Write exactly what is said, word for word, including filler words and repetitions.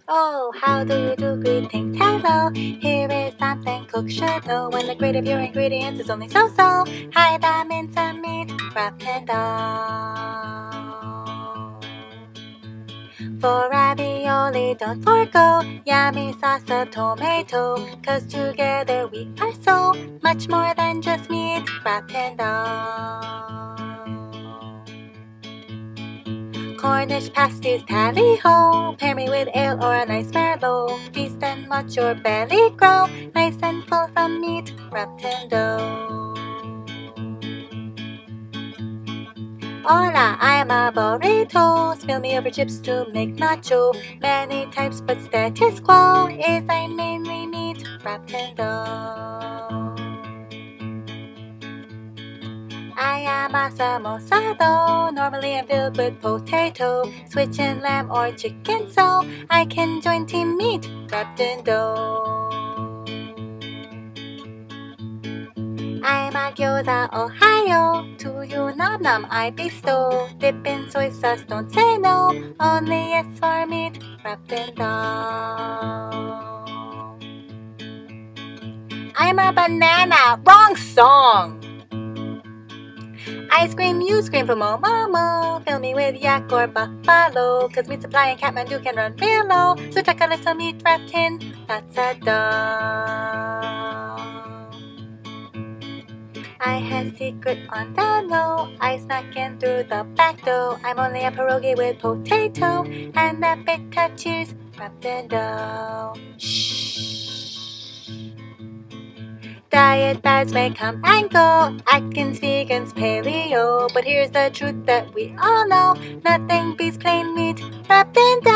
Oh, how do you do? Greetings, hello. Here is something cooks should know. When the grade of your ingredients is only so-so. Hide them in some meat, wrapped in dough. For ravioli, don't forgo yummy sauce of tomato. Cause together we are so much more than just meat, wrapped in dough. Cornish pasties, tally-ho. Pair me with ale or a nice merlot. Feast and watch your belly grow, nice and full from meat, wrapped in dough. Hola, I'm a burrito. Spill me over chips to make nacho. Many types, but status quo is I'm mainly meat, wrapped in dough. I am a samosa though. Normally I'm filled with potato. Switching lamb or chicken so I can join team meat, wrapped in dough. I'm a gyoza, Ohio. To you nom nom I bestow. Dip in soy sauce, don't say no. Only yes for meat, wrapped in dough. I'm a banana, wrong song. Ice cream, you scream for more, momo. Fill me with yak or buffalo. Cause meat supply in Kathmandu can run real low. So take a little meat wrapped in, that's a dough. I had secret on the low. I snuck in through the back door. I'm only a pierogi with potato and a bit of cheese wrapped in dough. Shh. Diet fads may come and go, Atkins, vegans, paleo. But here's the truth that we all know: nothing beats plain meat wrapped in dough.